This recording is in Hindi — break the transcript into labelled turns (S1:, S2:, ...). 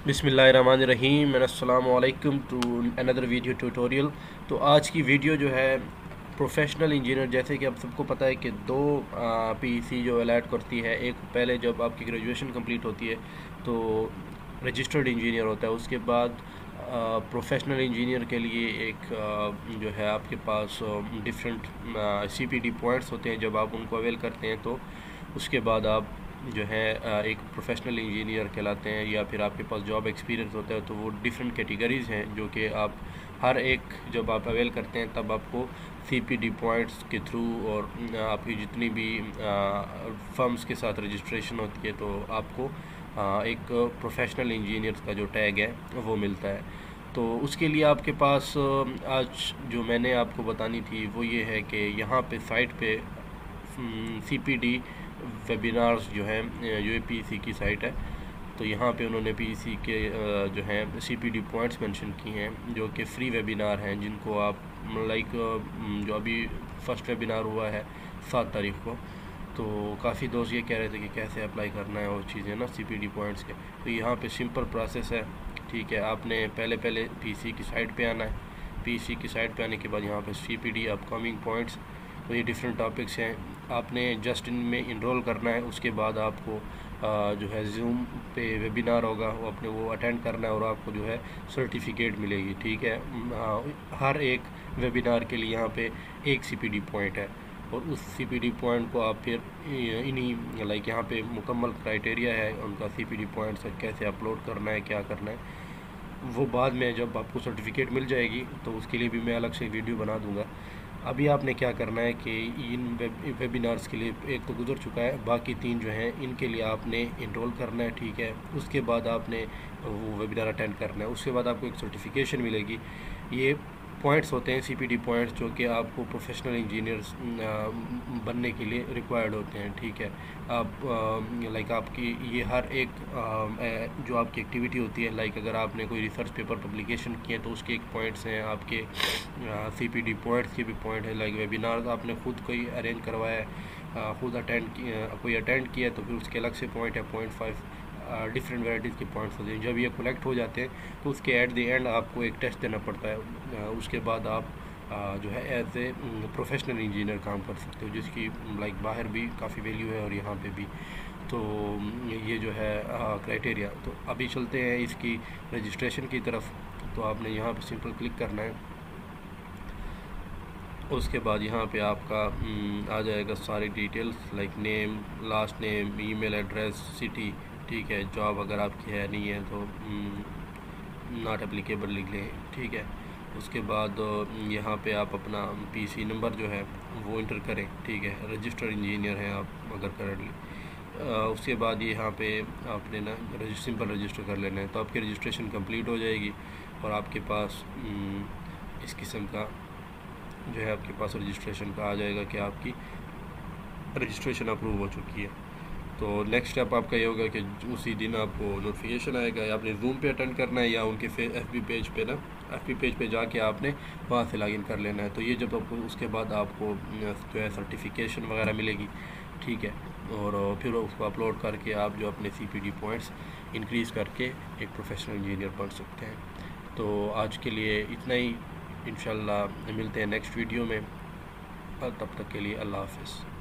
S1: बिस्मिल्लाहिर्रहमानिर्रहीम अस्सलामु अलैकुम टू अनदर वीडियो ट्यूटोरियल। तो आज की वीडियो जो है प्रोफेशनल इंजीनियर, जैसे कि आप सबको पता है कि दो पीईसी जो अलॉट करती है, एक पहले जब आपकी ग्रेजुएशन कंप्लीट होती है तो रजिस्टर्ड इंजीनियर होता है, उसके बाद प्रोफेशनल इंजीनियर के लिए एक जो है आपके पास डिफरेंट सीपीडी पॉइंट्स होते हैं। जब आप उनको अवेल करते हैं तो उसके बाद आप जो है एक प्रोफेशनल इंजीनियर कहलाते हैं, या फिर आपके पास जॉब एक्सपीरियंस होता है। तो वो डिफरेंट कैटेगरीज़ हैं जो कि आप हर एक जब आप अवेल करते हैं तब आपको सीपीडी पॉइंट्स के थ्रू और आपकी जितनी भी फर्म्स के साथ रजिस्ट्रेशन होती है तो आपको एक प्रोफेशनल इंजीनियर का जो टैग है वो मिलता है। तो उसके लिए आपके पास आज जो मैंने आपको बतानी थी वो ये है कि यहाँ पे साइट पे सीपीडी वेबिनार्स जो हैं, जो पीईसी की साइट है, तो यहाँ पे उन्होंने पीईसी के जो हैं सीपीडी पॉइंट्स मेंशन की हैं जो कि फ्री वेबिनार हैं, जिनको आप लाइक जो अभी फर्स्ट वेबिनार हुआ है 7 तारीख को, तो काफ़ी दोस्त ये कह रहे थे कि कैसे अप्लाई करना है वो चीज़ें ना सीपीडी पॉइंट्स के। तो यहाँ पे सिंपल प्रोसेस है, ठीक है। आपने पहले पीईसी की साइट पे आना है। पीईसी की साइट पे आने के बाद यहाँ पे सीपीडी अपकमिंग पॉइंट्स, तो ये डिफरेंट टॉपिक्स हैं, आपने जस्ट इनमें इनरोल करना है। उसके बाद आपको जो है जूम पे वेबिनार होगा वो अपने वो अटेंड करना है और आपको जो है सर्टिफिकेट मिलेगी, ठीक है। हर एक वेबिनार के लिए यहाँ पे एक सीपीडी पॉइंट है और उस सीपीडी पॉइंट को आप फिर इन्हीं लाइक यहाँ पे मुकम्मल क्राइटेरिया है उनका सीपीडी पॉइंट्स कैसे अपलोड करना है, क्या करना है, वो बाद में जब आपको सर्टिफिकेट मिल जाएगी तो उसके लिए भी मैं अलग से वीडियो बना दूंगा। अभी आपने क्या करना है कि इन वेबिनार्स के लिए एक तो गुजर चुका है, बाकी 3 जो हैं इनके लिए आपने इनरोल करना है, ठीक है। उसके बाद आपने वो वेबिनार अटेंड करना है, उसके बाद आपको एक सर्टिफिकेशन मिलेगी। ये पॉइंट्स होते हैं सीपीडी पॉइंट्स जो कि आपको प्रोफेशनल इंजीनियर्स बनने के लिए रिक्वायर्ड होते हैं, ठीक है। आप लाइक आपकी ये हर एक जो आपकी एक्टिविटी होती है, लाइक अगर आपने कोई रिसर्च पेपर पब्लिकेशन किए तो उसके एक पॉइंट्स हैं, आपके सीपीडी पॉइंट्स के भी पॉइंट है। लाइक वेबिनार आपने खुद कोई अरेंज करवाया है, खुद अटेंड कोई अटेंड किया तो फिर उसके अलग से पॉइंट है, 0.5 डिफरेंट वैराइटीज़ के पॉइंट्स होते हैं। जब ये कलेक्ट हो जाते हैं तो उसके एट द एंड आपको एक टेस्ट देना पड़ता है, उसके बाद आप जो है एज ए प्रोफेशनल इंजीनियर काम कर सकते हो, जिसकी लाइक बाहर भी काफ़ी वैल्यू है और यहाँ पे भी। तो ये जो है क्राइटेरिया। तो अभी चलते हैं इसकी रजिस्ट्रेशन की तरफ। तो आपने यहाँ पे सिंपल क्लिक करना है, उसके बाद यहाँ पे आपका आ जाएगा सारी details like name, last name, email address, city, ठीक है। जॉब अगर आपकी है नहीं है तो नॉट एप्लीकेबल लिख लें, ठीक है। उसके बाद यहाँ पे आप अपना पीसी नंबर जो है वो इंटर करें, ठीक है। रजिस्टर्ड इंजीनियर हैं आप अगर करंटली। उसके बाद यहाँ पे आपने ना सिंपल रजिस्टर कर लेना है, तो आपकी रजिस्ट्रेशन कंप्लीट हो जाएगी और आपके पास इस किस्म का जो है आपके पास रजिस्ट्रेशन का आ जाएगा कि आपकी रजिस्ट्रेशन अप्रूव हो चुकी है। तो नेक्स्ट स्टेप आपका ये होगा कि उसी दिन आपको नोटिफिकेशन आएगा, या आपने जूम पे अटेंड करना है या उनके एफबी पेज पे ना, एफबी पेज पे जाके आपने वहाँ से लॉगिन कर लेना है। तो ये जब आपको उसके बाद आपको जो है सर्टिफिकेशन वगैरह मिलेगी, ठीक है। और फिर उसको अपलोड करके आप जो अपने सीपीडी पॉइंट्स इंक्रीज़ करके एक प्रोफेशनल इंजीनियर बन सकते हैं। तो आज के लिए इतना ही, इंशाल्लाह मिलते हैं नेक्स्ट वीडियो में। तब तक के लिए अल्लाह हाफ़िज़।